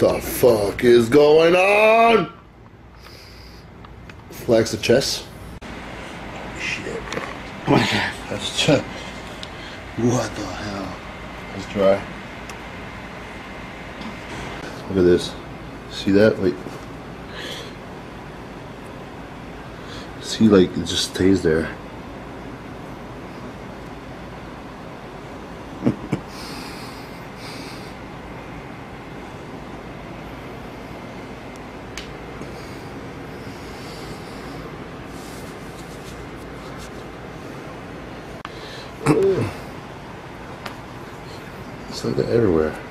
The fuck is going on? Flex the chest. Shit. That's just... What the hell? It's dry. Look at this. See that? Like, see, like it just stays there. It's like that everywhere.